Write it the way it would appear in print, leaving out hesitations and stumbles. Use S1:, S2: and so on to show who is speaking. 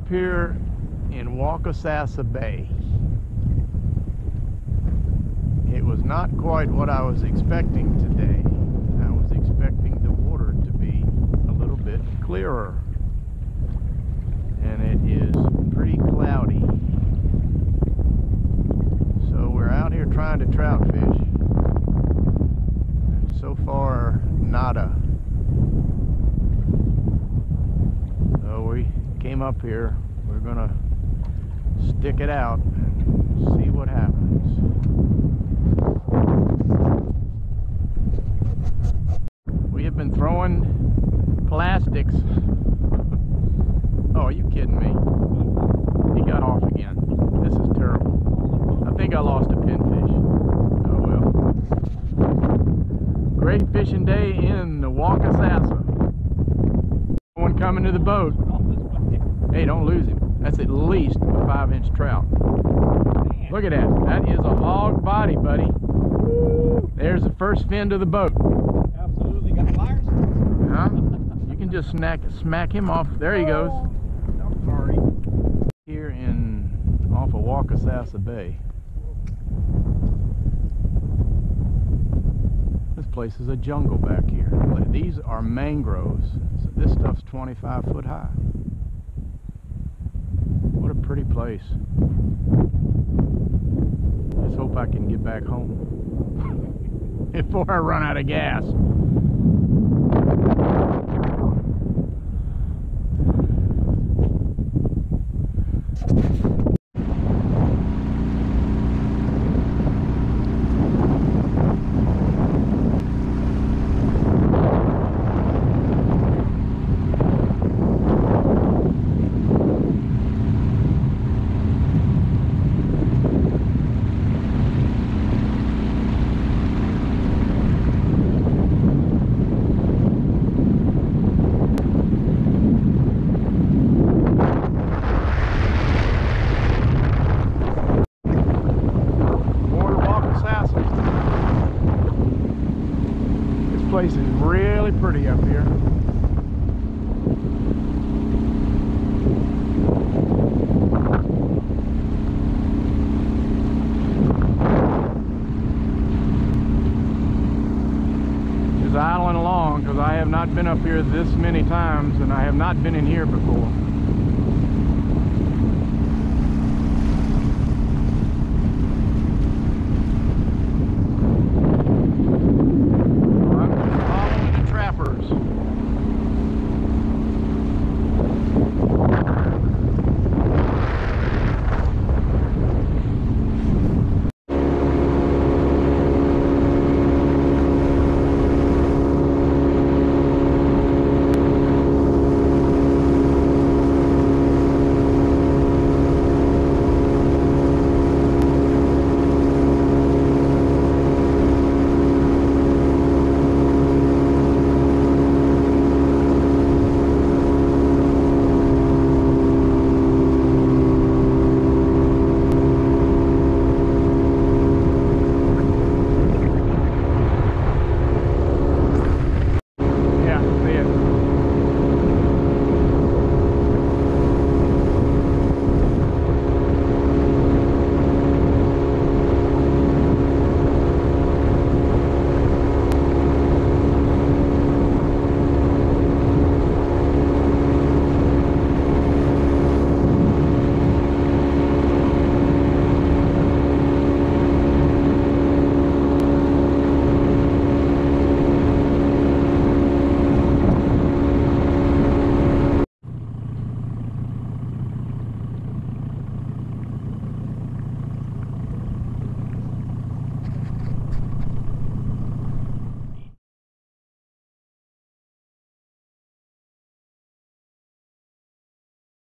S1: up here in Waccasassa Bay. It was not quite what I was expecting today. I was expecting the water to be a little bit clearer. And it is pretty cloudy. So we're out here trying to trout fish. And so far, nada. So we came up here. We're gonna stick it out and see what happens. We have been throwing plastics. Oh, are you kidding me? He got off again. This is terrible. I think I lost a pinfish. Oh well. Great fishing day in the Waccasassa. One coming to the boat. Hey, don't lose him. That's at least a 5-inch trout. Look at that. That is a hog body, buddy. There's the first fin to the boat.
S2: Absolutely got fires.
S1: Huh? You can just smack him off. There he goes.
S2: I'm sorry.
S1: Here off of Waccasassa Bay. This place is a jungle back here. These are mangroves. So this stuff's 25 foot high. What a pretty place. Just hope I can get back home before I run out of gas. This place is really pretty up here. Just idling along because I have not been up here this many times and I have not been in here before.